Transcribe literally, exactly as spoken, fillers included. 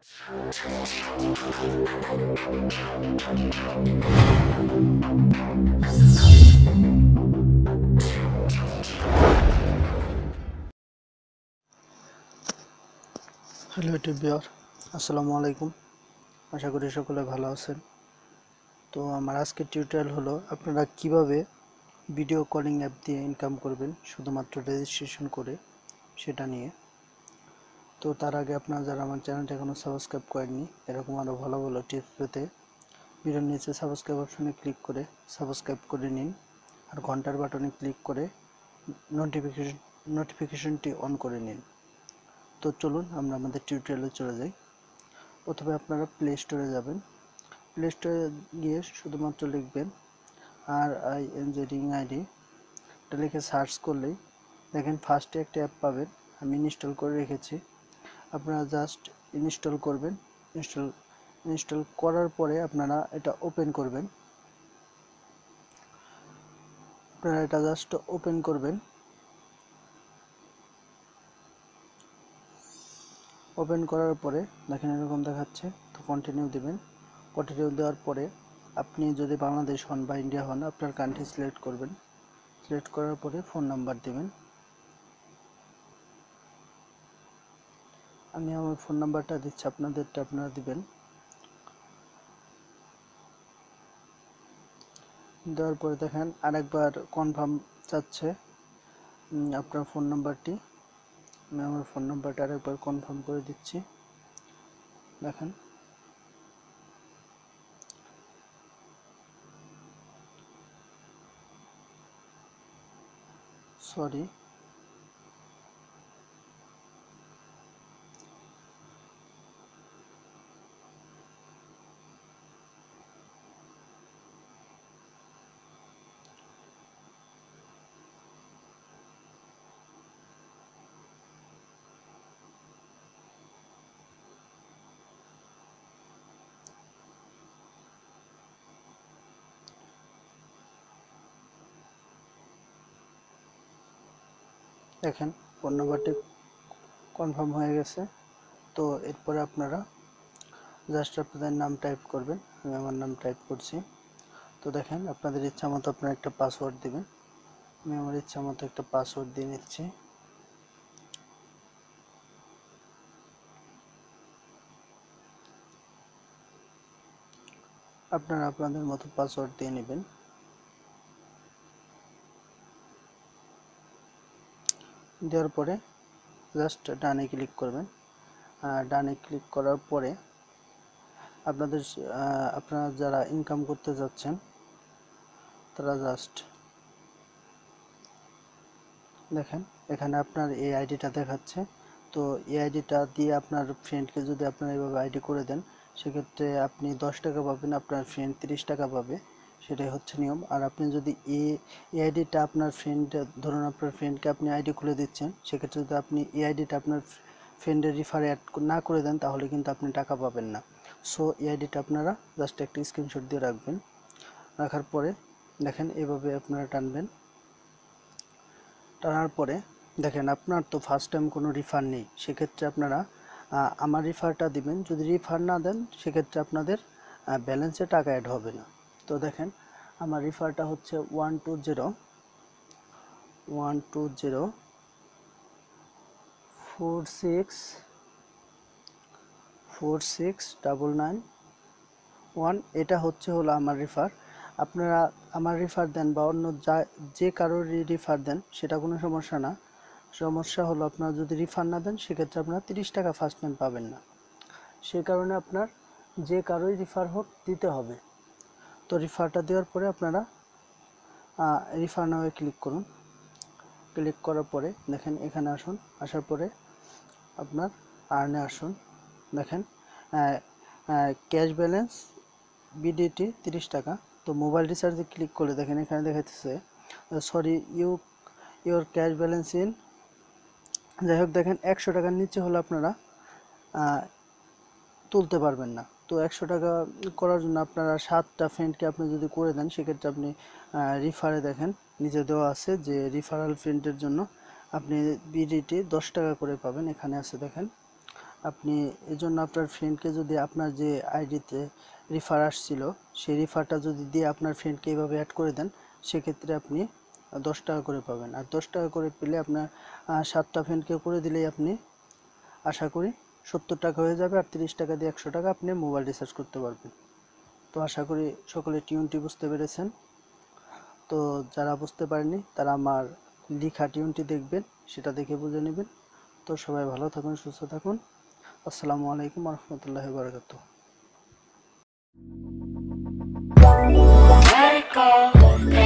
Hello টিভিওর, আসসালামু আলাইকুম। আশা করি সকলে ভালো আছেন। তো আমার আজকের টিউটোরিয়াল হলো আপনারা কিভাবে ভিডিও কলিং অ্যাপ দিয়ে ইনকাম করবেন শুধুমাত্র রেজিস্ট্রেশন করে, সেটা নিয়ে। তো তার আগে আপনারা যারা আমার চ্যানেলটা এখনও সাবস্ক্রাইব করেননি, এরকম আরও ভালো ভালো টিপস পেতে ভিডিওর নিচে সাবস্ক্রাইব অপশনে ক্লিক করে সাবস্ক্রাইব করে নিন, আর ঘন্টার বাটনে ক্লিক করে নোটিফিকেশন নোটিফিকেশনটি অন করে নিন। তো চলুন আমরা আমাদের টিউটোরিয়ালে চলে যাই। প্রথমে আপনারা প্লে স্টোরে যাবেন। প্লে স্টোরে গিয়ে শুধুমাত্র লিখবেন আর আই এন জি ringID, এটা লিখে সার্চ করলেই দেখেন ফার্স্টে একটা অ্যাপ পাবেন। আমি ইনস্টল করে রেখেছি, আপনারা জাস্ট ইনস্টল করবেন। ইনস্টল ইনস্টল করার পরে আপনারা এটা ওপেন করবেন। আপনারা এটা জাস্ট ওপেন করবেন। ওপেন করার পরে দেখেন এরকম দেখাচ্ছে, তো কন্টিনিউ দিবেন। কন্টিনিউ দেওয়ার পরে আপনি যদি বাংলাদেশ হন বা ইন্ডিয়া হন, আপনার কান্ট্রি সিলেক্ট করবেন। সিলেক্ট করার পরে ফোন নাম্বার দিবেন। আমি আমার ফোন নাম্বারটা দিচ্ছি, আপনাদেরটা আপনারা দিবেন। দেওয়ার পরে দেখেন আরেকবার কনফার্ম চাচ্ছে আপনার ফোন নাম্বারটি। আমি আমার ফোন নাম্বারটা আরেকবার কনফার্ম করে দিচ্ছি। দেখেন সরি দেখেন ফোন নাম্বারটি কনফার্ম হয়ে গেছে। তো এরপরে আপনারা জাস্ট আপনাদের নাম টাইপ করবেন। আমি আমার নাম টাইপ করছি। তো দেখেন আপনাদের ইচ্ছা মতো আপনারা একটা পাসওয়ার্ড দিবেন। আমি আমার ইচ্ছা মতো একটা পাসওয়ার্ড দিয়ে নিচ্ছি। আপনারা আপনাদের মতো পাসওয়ার্ড দিয়ে নেবেন। দেওয়ার পরে জাস্ট ডানে ক্লিক করবেন। ডানে ক্লিক করার পরে আপনাদের আপনারা যারা ইনকাম করতে যাচ্ছেন তারা জাস্ট দেখেন এখানে আপনার এই আইডিটা দেখাচ্ছে। তো এই আইডিটা দিয়ে আপনার ফ্রেন্ডকে যদি আপনারা এইভাবে আইডি করে দেন, সেক্ষেত্রে আপনি দশ টাকা পাবেন, আপনার ফ্রেন্ড তিরিশ টাকা পাবে। সেটাই হচ্ছে নিয়ম। আর আপনি যদি এই আইডিটা আপনার ফ্রেন্ড, ধরুন আপনার ফ্রেন্ডকে আপনি আইডি খুলে দিচ্ছেন, সেক্ষেত্রে যদি আপনি এই আইডিটা আপনার ফ্রেন্ডের রিফারে অ্যাড না করে দেন, তাহলে কিন্তু আপনি টাকা পাবেন না। সো এই আইডিটা আপনারা জাস্ট একটা স্ক্রিনশট দিয়ে রাখবেন। রাখার পরে দেখেন এভাবে আপনারা টানবেন। টানার পরে দেখেন আপনার তো ফার্স্ট টাইম কোনো রিফার নেই, সেক্ষেত্রে আপনারা আমার রিফারটা দিবেন। যদি রিফার না দেন, সেক্ষেত্রে আপনাদের ব্যালেন্সে টাকা অ্যাড হবে না। তো দেখেন আমার রিফারটা হচ্ছে one two zero one two zero four six four six double nine one. এটা হচ্ছে হলো আমার রিফার। আপনারা আমার রিফার দেন বা অন্য যা যে কারোর রিফার দেন, সেটা কোনো সমস্যা না। সমস্যা হলো আপনারা যদি রিফার না দেন, সেক্ষেত্রে আপনারা তিরিশ টাকা ফার্স্ট টাইম পাবেন না। সেই কারণে আপনার যে কারোই রিফার হোক দিতে হবে। তো রিফারটা দেওয়ার পরে আপনারা রিফার নামে ক্লিক করুন। ক্লিক করার পরে দেখেন এখানে আসুন। আসার পরে আপনার আর্নে আসুন। দেখেন ক্যাশ ব্যালেন্স বিডিটি তিরিশ টাকা। তো মোবাইল রিচার্জে ক্লিক করলে দেখেন এখানে দেখাচ্ছে sorry you your cash balance in, যাই হোক দেখেন একশো টাকার নিচে হলে আপনারা তুলতে পারবেন না। তো একশো টাকা করার জন্য আপনারা সাতটা ফ্রেন্ডকে আপনি যদি করে দেন, সেক্ষেত্রে আপনি রিফারে দেখেন নিচে দেওয়া আছে যে রিফারাল ফ্রেন্ডের জন্য আপনি বিডিটি দশ টাকা করে পাবেন। এখানে আছে দেখেন আপনি এজন্য আপনার ফ্রেন্ডকে যদি আপনার যে আইডিতে রেফার আসছিল সেই রেফারটা যদি দিয়ে আপনার ফ্রেন্ডকে এইভাবে অ্যাড করে দেন, সেক্ষেত্রে আপনি দশ টাকা করে পাবেন। আর দশ টাকা করে পেলে আপনার সাতটা ফ্রেন্ডকে করে দিলেই আপনি আশা করি সত্তর টাকা হয়ে যাবে, আর তিরিশ টাকা দিয়ে একশো টাকা আপনি মোবাইল রিচার্জ করতে পারবেন। তো আশা করি সকলে টিউনটি বুঝতে পেরেছেন। তো যারা বুঝতে পারেনি তারা আমার লিখা টিউনটি দেখবেন, সেটা দেখে বুঝে নেবেন। তো সবাই ভালো থাকুন, সুস্থ থাকুন। আসসালামু আলাইকুম ওয়া রাহমাতুল্লাহি ওয়া বারাকাতুহু।